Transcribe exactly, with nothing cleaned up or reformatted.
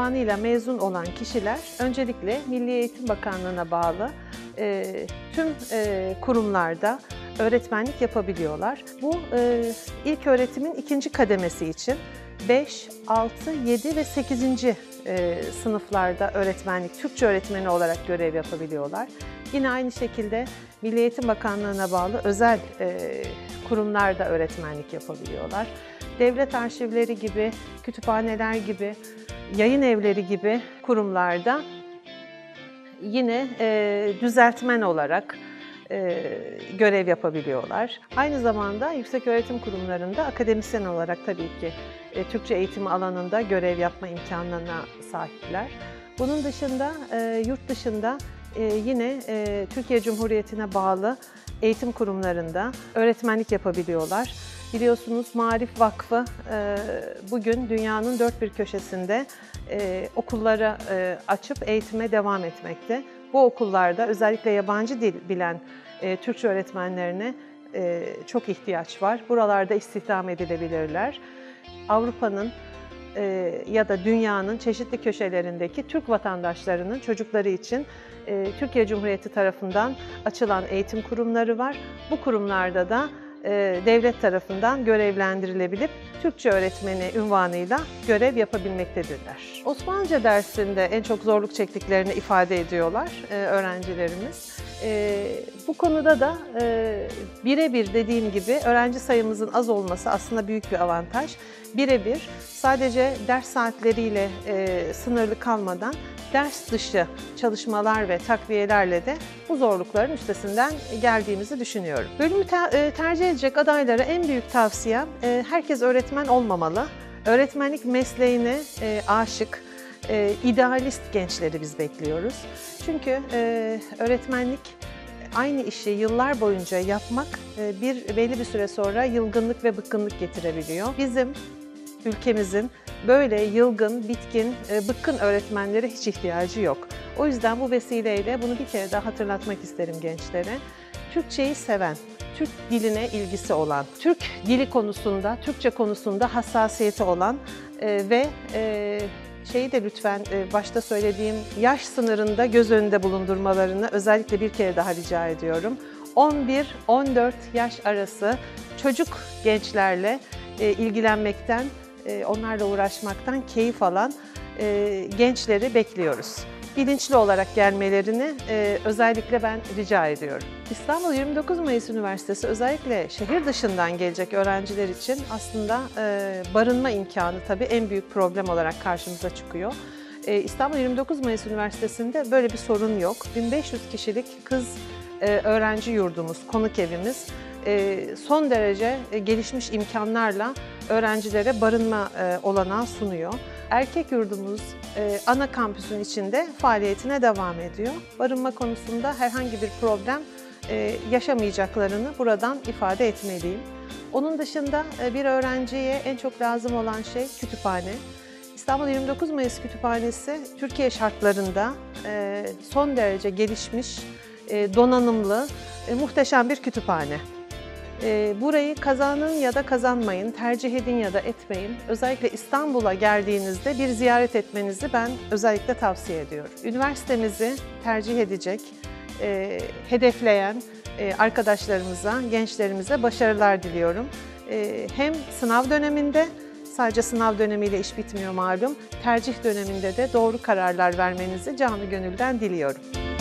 unvanıyla mezun olan kişiler öncelikle Milli Eğitim Bakanlığı'na bağlı e, tüm e, kurumlarda öğretmenlik yapabiliyorlar. Bu e, ilköğretimin ikinci kademesi için beş, altı, yedi ve sekizinci E, sınıflarda öğretmenlik, Türkçe öğretmeni olarak görev yapabiliyorlar. Yine aynı şekilde Milli Eğitim Bakanlığı'na bağlı özel e, kurumlarda öğretmenlik yapabiliyorlar. Devlet arşivleri gibi, kütüphaneler gibi, yayın evleri gibi kurumlarda yine e, düzeltmen olarak e, görev yapabiliyorlar. Aynı zamanda yükseköğretim kurumlarında akademisyen olarak tabii ki e, Türkçe eğitimi alanında görev yapma imkanlarına sahipler. Bunun dışında e, yurt dışında e, yine e, Türkiye Cumhuriyeti'ne bağlı eğitim kurumlarında öğretmenlik yapabiliyorlar. Biliyorsunuz Maarif Vakfı e, bugün dünyanın dört bir köşesinde e, okulları e, açıp eğitime devam etmekte. Bu okullarda özellikle yabancı dil bilen e, Türkçe öğretmenlerine e, çok ihtiyaç var. Buralarda istihdam edilebilirler. Avrupa'nın e, ya da dünyanın çeşitli köşelerindeki Türk vatandaşlarının çocukları için e, Türkiye Cumhuriyeti tarafından açılan eğitim kurumları var. Bu kurumlarda da e, devlet tarafından görevlendirilebilip Türkçe öğretmeni unvanıyla görev yapabilmektedirler. Osmanlıca dersinde en çok zorluk çektiklerini ifade ediyorlar e, öğrencilerimiz. E, bu konuda da e, birebir dediğim gibi öğrenci sayımızın az olması aslında büyük bir avantaj. Birebir sadece ders saatleriyle e, sınırlı kalmadan ders dışı çalışmalar ve takviyelerle de bu zorlukların üstesinden geldiğimizi düşünüyorum. Bölümü te tercih edecek adaylara en büyük tavsiyem e, herkes öğretmen olmamalı. Öğretmenlik mesleğine e, aşık, e, idealist gençleri biz bekliyoruz. Çünkü e, öğretmenlik aynı işi yıllar boyunca yapmak e, bir belli bir süre sonra yılgınlık ve bıkkınlık getirebiliyor. Bizim ülkemizin böyle yılgın, bitkin, bıkkın öğretmenlere hiç ihtiyacı yok. O yüzden bu vesileyle bunu bir kere daha hatırlatmak isterim gençlere. Türkçeyi seven, Türk diline ilgisi olan, Türk dili konusunda, Türkçe konusunda hassasiyeti olan ve şeyi de lütfen başta söylediğim yaş sınırında göz önünde bulundurmalarını özellikle bir kere daha rica ediyorum. on bir on dört yaş arası çocuk gençlerle ilgilenmekten, onlarla uğraşmaktan keyif alan gençleri bekliyoruz. Bilinçli olarak gelmelerini özellikle ben rica ediyorum. İstanbul yirmi dokuz Mayıs Üniversitesi özellikle şehir dışından gelecek öğrenciler için aslında barınma imkanı tabii en büyük problem olarak karşımıza çıkıyor. İstanbul yirmi dokuz Mayıs Üniversitesi'nde böyle bir sorun yok. bin beş yüz kişilik kız öğrenci yurdumuz, konuk evimiz son derece gelişmiş imkanlarla öğrencilere barınma olanağı sunuyor. Erkek yurdumuz ana kampüsün içinde faaliyetine devam ediyor. Barınma konusunda herhangi bir problem yaşamayacaklarını buradan ifade etmeliyim. Onun dışında bir öğrenciye en çok lazım olan şey kütüphane. İstanbul yirmi dokuz Mayıs Kütüphanesi Türkiye şartlarında son derece gelişmiş, donanımlı, muhteşem bir kütüphane. Burayı kazanın ya da kazanmayın, tercih edin ya da etmeyin. Özellikle İstanbul'a geldiğinizde bir ziyaret etmenizi ben özellikle tavsiye ediyorum. Üniversitemizi tercih edecek, hedefleyen arkadaşlarımıza, gençlerimize başarılar diliyorum. Hem sınav döneminde, sadece sınav dönemiyle iş bitmiyor malum, tercih döneminde de doğru kararlar vermenizi canı gönülden diliyorum.